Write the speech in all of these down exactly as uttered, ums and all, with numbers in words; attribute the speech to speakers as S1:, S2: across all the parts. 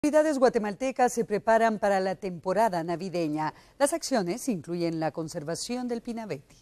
S1: Las autoridades guatemaltecas se preparan para la temporada navideña. Las acciones incluyen la conservación del pinabete.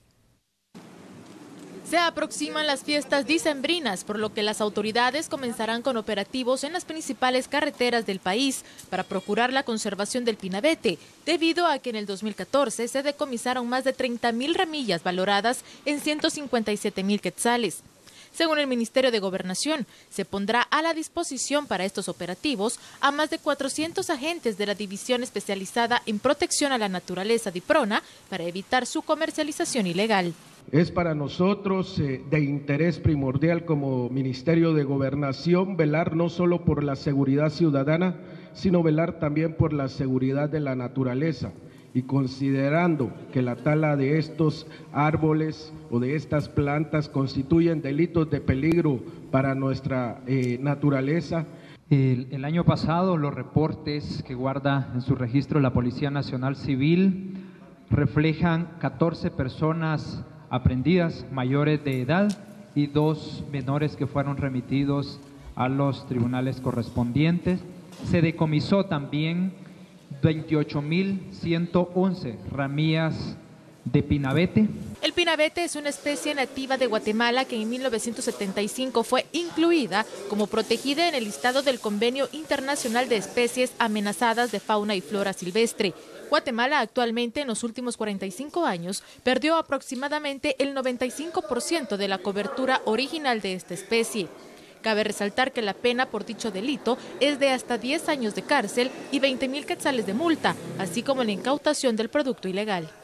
S2: Se aproximan las fiestas dicembrinas, por lo que las autoridades comenzarán con operativos en las principales carreteras del país para procurar la conservación del pinabete, debido a que en el dos mil catorce se decomisaron más de treinta mil ramillas valoradas en ciento cincuenta y siete mil quetzales. Según el Ministerio de Gobernación, se pondrá a la disposición para estos operativos a más de cuatrocientos agentes de la División Especializada en Protección a la Naturaleza DIPRONA para evitar su comercialización ilegal.
S3: Es para nosotros eh, de interés primordial como Ministerio de Gobernación velar no solo por la seguridad ciudadana, sino velar también por la seguridad de la naturaleza. Y considerando que la tala de estos árboles o de estas plantas constituyen delitos de peligro para nuestra eh, naturaleza.
S4: El, el año pasado los reportes que guarda en su registro la Policía Nacional Civil reflejan catorce personas aprehendidas mayores de edad y dos menores que fueron remitidos a los tribunales correspondientes. Se decomisó también veintiocho mil ciento once ramillas de pinabete.
S2: El pinabete es una especie nativa de Guatemala que en mil novecientos setenta y cinco fue incluida como protegida en el listado del Convenio Internacional de Especies Amenazadas de Fauna y Flora Silvestre. Guatemala actualmente en los últimos cuarenta y cinco años perdió aproximadamente el noventa y cinco por ciento de la cobertura original de esta especie. Cabe resaltar que la pena por dicho delito es de hasta diez años de cárcel y veinte mil quetzales de multa, así como la incautación del producto ilegal.